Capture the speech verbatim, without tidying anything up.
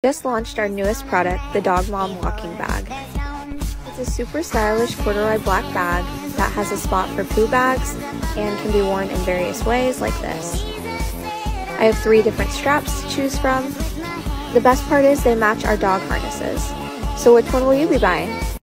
Just launched our newest product, the Dog Mom Walking Bag. It's a super stylish corduroy black bag that has a spot for poo bags and can be worn in various ways like this. I have three different straps to choose from. The best part is they match our dog harnesses. So which one will you be buying?